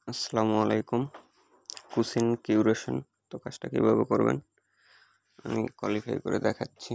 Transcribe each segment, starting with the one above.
আসসালামু আলাইকুম। Cuisine curation. তো কাজটা কিভাবে করবেন আমি কোয়ালিফাই করে দেখাচ্ছি।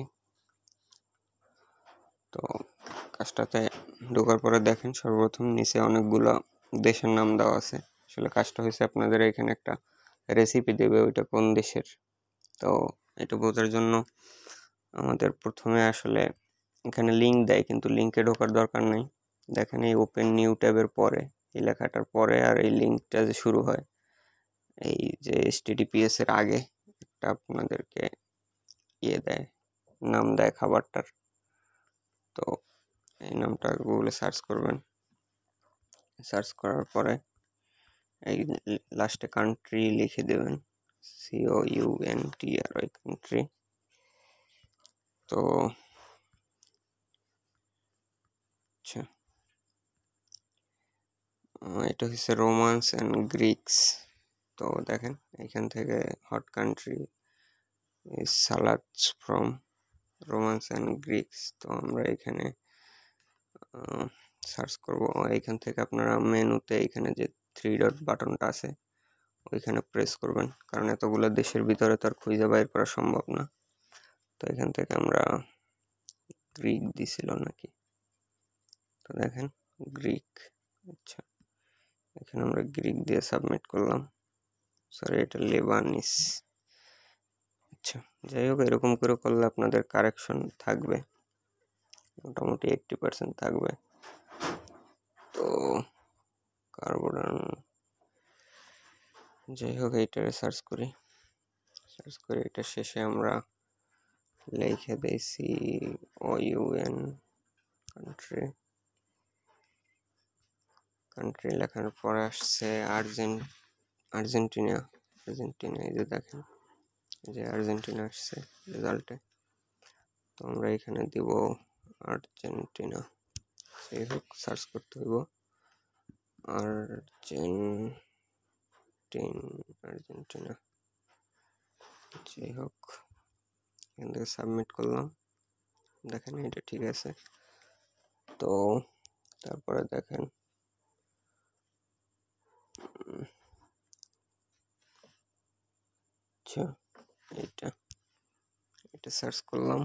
তো কাজটাতে ঢোকার পরে দেখেন সর্বপ্রথম নিচে অনেকগুলো দেশের নাম দেওয়া আছে। আসলে কাজটা হয়েছে আপনাদের এখানে একটা রেসিপি দেবে, ওইটা কোন দেশের। তো এটা বোঝার জন্য আমাদের প্রথমে আসলে এখানে লিঙ্ক দেয়, কিন্তু লিঙ্কে ঢোকার দরকার নেই। দেখেন এই ওপেন নিউ ট্যাবের পরে এই লেখাটার পরে আর এই লিঙ্কটা যে শুরু হয়, এই যে HTTPS এর আগে একটা আপনাদেরকে দেয়, নাম দেয় খাবারটার। তো এই নামটা গুগলে সার্চ করবেন। সার্চ করার পরে এই লাস্টে কান্ট্রি লিখে দেবেন, COUNTRY কান্ট্রি। তো আচ্ছা, এটা হচ্ছে রোমান্স অ্যান্ড গ্রিক্স। তো দেখেন এখান থেকে hot country salads from romance and greeks. তো আমরা এখানে সার্চ করব। এইখান থেকে আপনারা মেনুতে এখানে যে 3 ডট বাটনটা আছে ওইখানে প্রেস করবেন, কারণ এতগুলো দেশের ভিতরে তো আর খুঁজে বাইর করা সম্ভব না। তো এখান থেকে আমরা গ্রিক দিছিল নাকি, তো দেখেন গ্রিক। আচ্ছা, এখানে আমরা গ্রিক দিয়ে সাবমিট করলাম। সরি, এটা লেবানিস। আচ্ছা, যাই হোক, এরকম করে করলে আপনাদের কারেকশন থাকবে, মোটামুটি 80% থাকবে। তো কার্বন, যাই হোক, এইটারে সার্চ করি। সার্চ করে এটা শেষে আমরা লিখে দেই COUN কান্ট্রি। কান্ট্রি লেখার পরে আসছে আর্জেন্টিনা। আর্জেন্টিনা, এই যে দেখেন, এই যে আর্জেন্টিনা আসছে রেজাল্টে। তো আমরা এখানে দিব আর্জেন্টিনা। যাই হোক, সার্চ করতে হইব আর্জেন্টিনা। যাই হোক, এখান থেকে সাবমিট করলাম। দেখেন এটা ঠিক আছে। তো তারপরে দেখেন আচ্ছা, এটা সার্চ করলাম।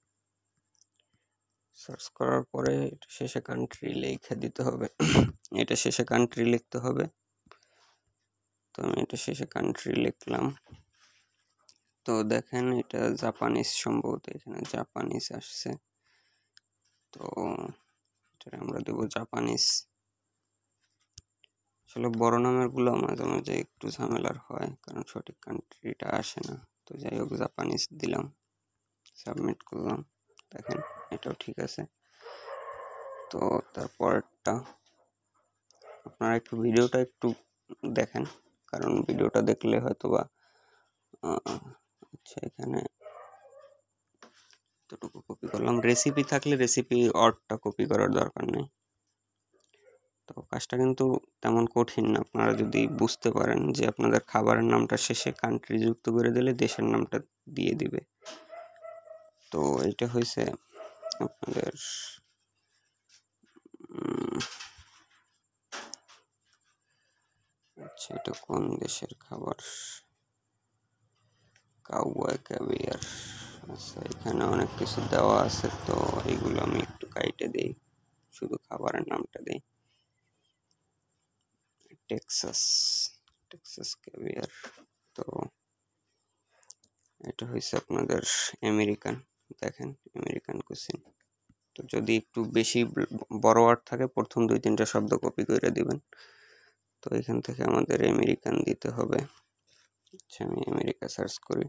সার্চ করার পরে এটা শেষে কান্ট্রি লিখে দিতে হবে। এটা শেষে কান্ট্রি লিখতে হবে। তো আমি এটা শেষে কান্ট্রি লিখলাম। তো দেখেন এটা জাপানিজ, সম্ভবত এখানে জাপানিজ আসছে। তো এটা আমরা দেব জাপানিজ। আসলে বড় নামের গুলো মাঝে মাঝে একটু ঝামেলার হয়, কারণ সঠিক কান্ট্রিটা আসে না। তো যাই হোক, জাপানিজ দিলাম, সাবমিট করলাম। দেখেন এটাও ঠিক আছে। তো তারপরটা আপনারা একটু ভিডিওটা একটু দেখেন, কারণ ভিডিওটা দেখলে হয়তো বা আচ্ছা, এখানে এতটুকু কপি করলাম। রেসিপি থাকলে রেসিপি অর্ডটা কপি করার দরকার নেই। তো কাজটা কিন্তু তেমন কঠিন না, আপনারা যদি বুঝতে পারেন যে আপনাদের খাবারের নামটা শেষে কান্ট্রি যুক্ত করে দিলে দেশের নামটা দিয়ে দিবে। তো এটা হয়েছে আপনাদের আচ্ছা, এটা কোন দেশের খাবার? Cowboy caviar. আচ্ছা, এখানে অনেক কিছু দেওয়া আছে, তো এইগুলো আমি একটু কাইটে দিই, শুধু খাবারের নামটা দিই। Texas, Texas caviar. তো এটা হয়েছে আপনাদের আমেরিকান। দেখেন আমেরিকান কুসিন। তো যদি একটু বেশি বড় ওয়ার্ড থাকে, প্রথম 2-3টা শব্দ কপি করে দিবেন। তো এখান থেকে আমাদের আমেরিকান দিতে হবে। আচ্ছা, আমি আমেরিকা সার্চ করি।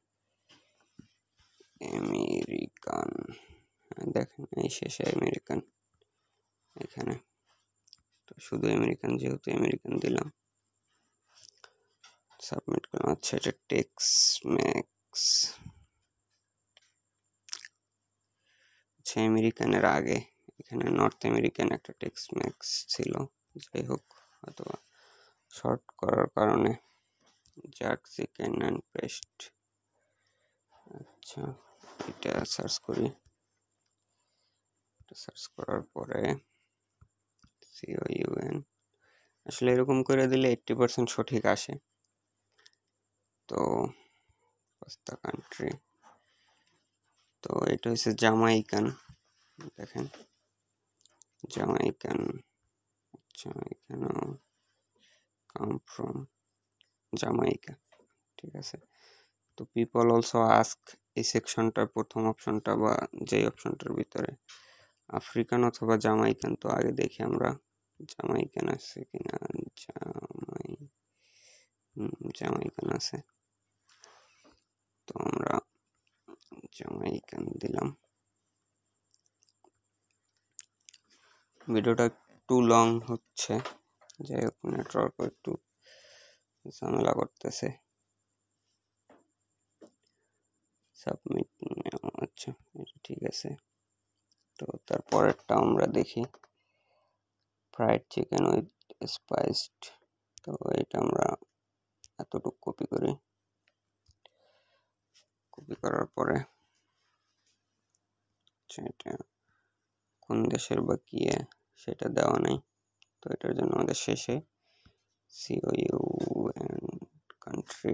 আমেরিকান, দেখেন এই শেষে আমেরিকান এখানে। তো শুধু আমেরিকান, যেহেতু আমেরিকান দিলাম, সাবমিট করলাম। আচ্ছা, এটা টেক্স ম্যাক্স। আচ্ছা, আমেরিকানের আগে এখানে নর্থ আমেরিকান একটা টেক্স ম্যাক্স ছিল। যাই হোক, হয়তো শর্ট করার কারণে জার্ক চিকেন অ্যান্ড পেস্ট। আচ্ছা, এটা সার্চ করি। এটা সার্চ করার পরে COUN আসলে এরকম করে দিলে 80% সঠিক আসে। তো পাঁচটা কান্ট্রি, তো এটা হচ্ছে জামাইকান, দেখেন জামাইকান, আচ্ছা এখানেও কাম ফ্রম জামাইকা, ঠিক আছে। তো পিপল অলসো আস্ক, এই সেকশনটার প্রথম অপশনটা বা যেই অপশনটার ভিতরে আফ্রিকান অথবা জামাইকান, তো আগে দেখি আমরা জামাইকান আছে কিনা। জামাইকান আছে, তো আমরা জামাইকান দিলাম। ভিডিওটা একটু লং হচ্ছে, যাই হোক নেটওয়ার্ক একটু ঝামেলা করতেছে। সাবমিট, আচ্ছা এটা ঠিক আছে। তো তারপরেরটা আমরা দেখি ফ্রাইড চিকেন উইথ স্পাইসড, তো এটা আমরা এতটুকু কপি করি। কপি করার পরে এটা কোন দেশের বা কি সেটা দেওয়া নাই, তো এটার জন্য আমাদের শেষে COUN কান্ট্রি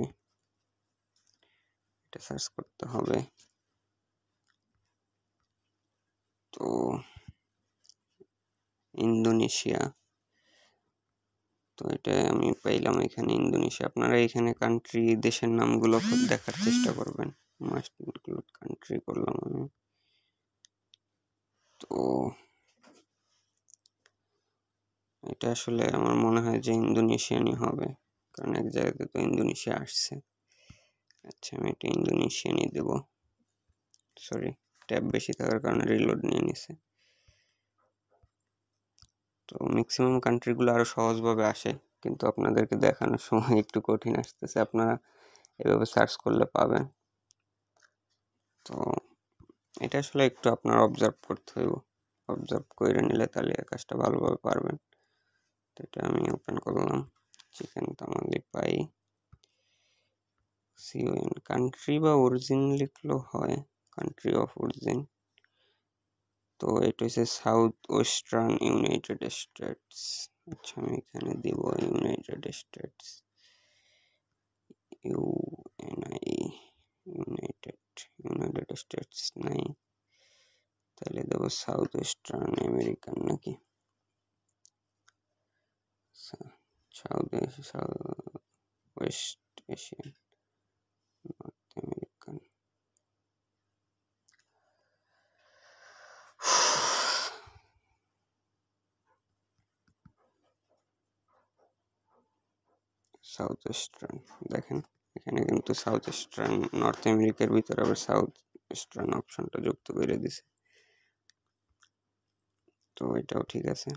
এটা সার্চ করতে হবে। তো ইন্দোনেশিয়া, তো এটা আমি পাইলাম এখানে ইন্দোনেশিয়া। আপনারা এখানে কান্ট্রি দেশের নামগুলো খুব দেখার চেষ্টা করবেন। মাস্ট ইনক্লুড কান্ট্রি করলাম আমি। তো এটা আসলে আমার মনে হয় যে ইন্দোনেশিয়ানই হবে, কারণ এক জায়গাতে তো ইন্দোনেশিয়া আসছে। আচ্ছা আমি এটা ইন্দোনেশিয়ানই দেব, সরি ট্যাব বেশি থাকার কারণে রিলোড নিয়ে নিছে। তো ম্যাক্সিমাম কান্ট্রিগুলো আরো সহজভাবে আসে, কিন্তু আপনাদেরকে দেখানোর সময় একটু কঠিন আসতেছে, আপনারা এভাবে সার্চ করলে পাবেন। তো এটা আসলে একটু আপনার অবজার্ভ করতে হইব, অবজার্ভ করে নিলে তাহলে কাজটা ভালোভাবে পারবেন। তো এটা আমি ওপেন করলাম, chicken tamale pie, CON country বা অরিজিন লিখলেও হয়, কান্ট্রি অফ অরিজিন। তো এটা হচ্ছে সাউথ ওয়েস্টার্ন ইউনাইটেড স্টেটস। আচ্ছা আমি এখানে দিব ইউনাইটেড স্টেটস, ইউনাইটেড স্টেটস নাই, তাহলে দেব সাউথ ওয়েস্টার্ন আমেরিকান নাকি, south west Asian, North American. South western, দেখেন এখানে কিন্তু সাউথ ওয়েস্টার্ন, নর্থ আমেরিকার ভিতরে আবার সাউথ ওয়েস্টার্ন অপশনটা যুক্ত করে দিছে, তো এটাও ঠিক আছে।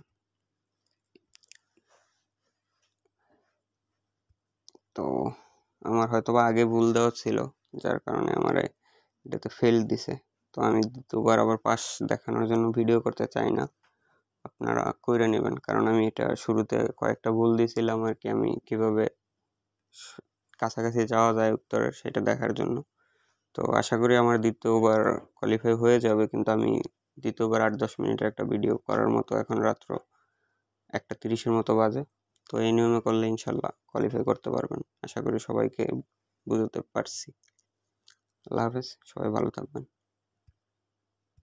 তো আমার হয়তো বা আগে ভুল দেওয়া ছিল, যার কারণে আমার এটাতে ফেল দিছে। তো আমি দুবার আবার পাস দেখানোর জন্য ভিডিও করতে চাই না, আপনারা কইরা নেবেন, কারণ আমি এটা শুরুতে কয়েকটা ভুল দিয়েছিলাম আর কি, আমি কিভাবে কাছাকাছি যাওয়া যায় উত্তরের সেটা দেখার জন্য। তো আশা করি আমার দ্বিতীয়বার কোয়ালিফাই হয়ে যাবে, কিন্তু আমি দ্বিতীয়বার 8-10 মিনিটের একটা ভিডিও করার মতো, এখন রাত্র 1:30 মতো বাজে। তো এই নিয়মে করলে ইনশাল্লাহ কোয়ালিফাই করতে পারবেন, আশা করি সবাইকে বুঝতে পারছি। আল্লাহ হাফেজ, সবাই ভালো থাকবেন।